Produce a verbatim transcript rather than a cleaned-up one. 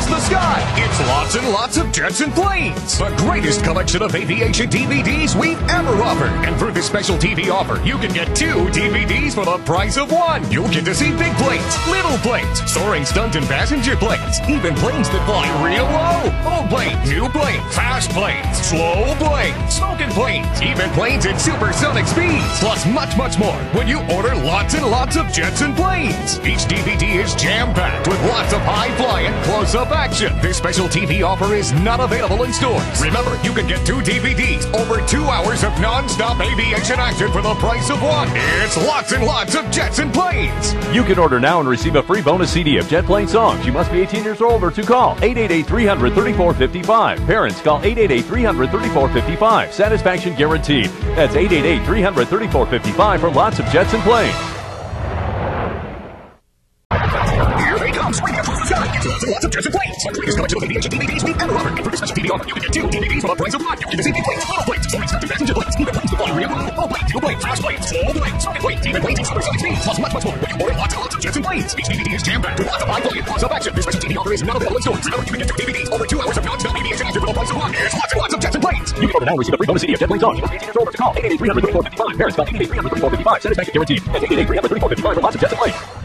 across the sky. It's lots and lots of jets and planes. The greatest collection of aviation D V Ds we've ever offered. And for this special T V offer, you can get two D V Ds for the price of one. You'll get to see big planes, little planes, soaring stunt and passenger planes, even planes that fly real low. Old planes, new planes, fast planes, slow planes, smoking planes, even planes at supersonic speeds, plus much, much more when you order lots and lots of jets and planes. Each D V D is jam-packed with lots of high-flying, close-up action. This special T V offer is not available in stores. Remember, you can get two D V Ds, over two hours of non-stop aviation action for the price of one. It's lots and lots of jets and planes. You can order now and receive a free bonus C D of Jet Plane songs. You must be eighteen years old or to call eight eight eight, three hundred, thirty-four fifty-five. Parents, call eight eight eight, three hundred, thirty-four fifty-five. Satisfaction guaranteed. That's eight eight eight, three hundred, thirty-four fifty-five for lots of jets and planes. Here they come, swinging across the sky. It's lots and lots of jets and planes. The greatest collection of aviation D V Ds we've ever offered. And for this special T V offer, you can get two D V Ds for the price of one. You get to see big planes, little planes, soaring stunt and passenger planes, even planes that fly real low. Old planes, new planes, fast planes, slow planes, smoking planes, even planes at supersonic speeds, plus much, much more when you order lots and lots of jets and planes. Each D V D is jam-packed with lots of high-flying, close-up action. This special T V offer is not available in stores. Remember, you can get two D V Ds, over two hours of non-stop aviation action for the price of one. It's lots and lots of jets and planes. You can order now and receive a free bonus C D of Jet Plane songs. You must be eighteen years old or to call eight eight eight, three hundred, thirty-four fifty-five. Parents, call eight eight eight, three hundred, thirty-four fifty-five. Satisfaction guaranteed. That's eight eight eight, three hundred, thirty-four fifty-five for lots of jets and planes.